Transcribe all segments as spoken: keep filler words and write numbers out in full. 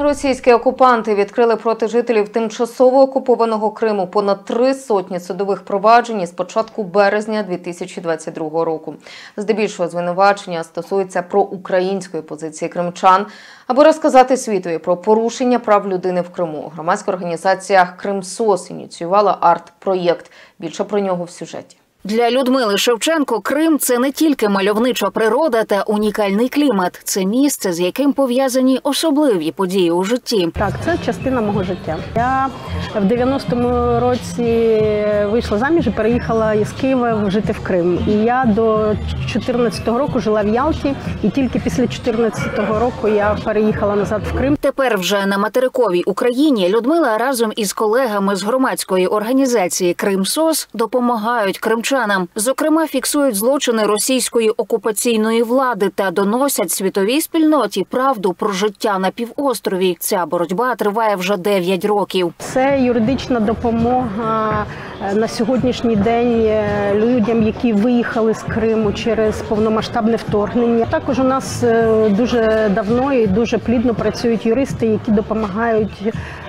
Російські окупанти відкрили проти жителів тимчасово окупованого Криму понад три сотні судових проваджень з початку березня дві тисячі двадцять другого року. Здебільшого звинувачення стосуються проукраїнської позиції кримчан. Аби розказати світові про порушення прав людини в Криму, громадська організація «Кримсос» ініціювала арт-проєкт. Більше про нього в сюжеті. Для Людмили Шевченко Крим – це не тільки мальовнича природа та унікальний клімат. Це місце, з яким пов'язані особливі події у житті. Так, це частина мого життя. Я в дев'яностому році вийшла заміж і переїхала із Києва жити в Крим. І я до чотирнадцятого року жила в Ялті, і тільки після чотирнадцятого року я переїхала назад в Крим. Тепер вже на материковій Україні Людмила разом із колегами з громадської організації «Кримсос» допомагають кримчанам. Зокрема, фіксують злочини російської окупаційної влади та доносять світовій спільноті правду про життя на півострові. Ця боротьба триває вже дев'ять років. Це юридична допомога на сьогоднішній день людям, які виїхали з Криму через повномасштабне вторгнення. Також у нас дуже давно і дуже плідно працюють юристи, які допомагають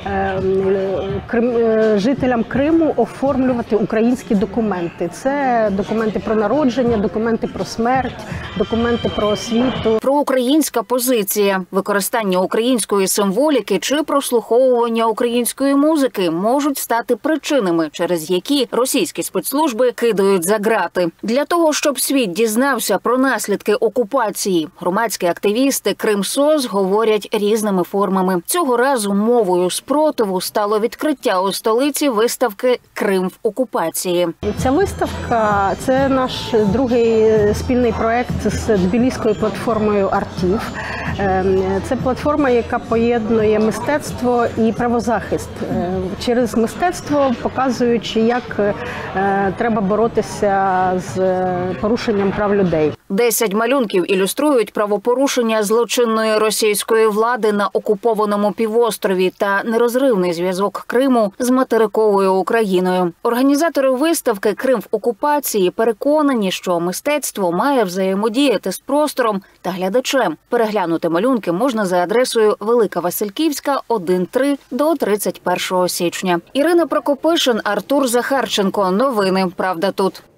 жителям Криму оформлювати українські документи. Це документи про народження, документи про смерть, документи про освіту. Проукраїнська позиція, використання української символіки чи прослуховування української музики можуть стати причинами, через які російські спецслужби кидають за ґрати. Для того, щоб світ дізнався про наслідки окупації, громадські активісти «Кримсос» говорять різними формами. Цього разу мовою спротиву стало відкриття у столиці виставки «Крим в окупації». Ця виставка – це наш другий спільний проєкт з тбіліською платформою «Артів». Це платформа, яка поєднує мистецтво і правозахист. Через мистецтво показуючи, як треба боротися з порушенням прав людей. Десять малюнків ілюструють правопорушення злочинної російської влади на окупованому півострові та нерозривний зв'язок Криму з материковою Україною. Організатори виставки «Крим в окупації» переконані, що мистецтво має взаємодіяти з простором та глядачем. Переглянути малюнки можна за адресою Велика Васильківська, один три до тридцять першого січня. Ірина Прокопишин, Артур Захарченко. Новини «Правда тут».